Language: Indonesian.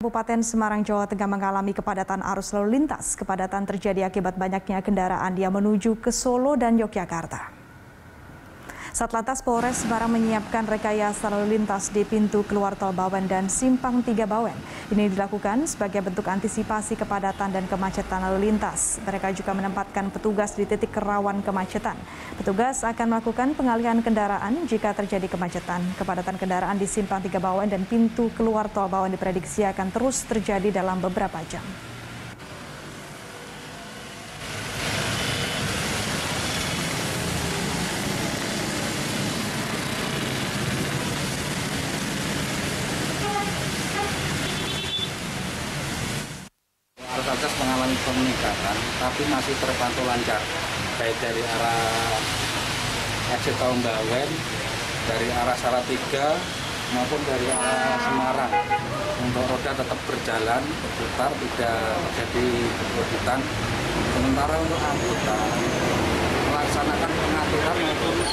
Kabupaten Semarang, Jawa Tengah mengalami kepadatan arus lalu lintas. Kepadatan terjadi akibat banyaknya kendaraan yang menuju ke Solo dan Yogyakarta. Satlantas Polres Semarang menyiapkan rekayasa lalu lintas di pintu keluar tol Bawen dan Simpang 3 Bawen. Ini dilakukan sebagai bentuk antisipasi kepadatan dan kemacetan lalu lintas. Mereka juga menempatkan petugas di titik rawan kemacetan. Petugas akan melakukan pengalihan kendaraan jika terjadi kemacetan. Kepadatan kendaraan di Simpang 3 Bawen dan pintu keluar tol Bawen diprediksi akan terus terjadi dalam beberapa jam. Arus lalu lintas mengalami peningkatan, tapi masih terpantau lancar, baik dari arah exit tol Bawen, dari arah Salatiga maupun dari arah Semarang. Untuk roda tetap berjalan, berputar, tidak terjadi keberhentian. Sementara untuk angkutan melaksanakan pengaturan maupun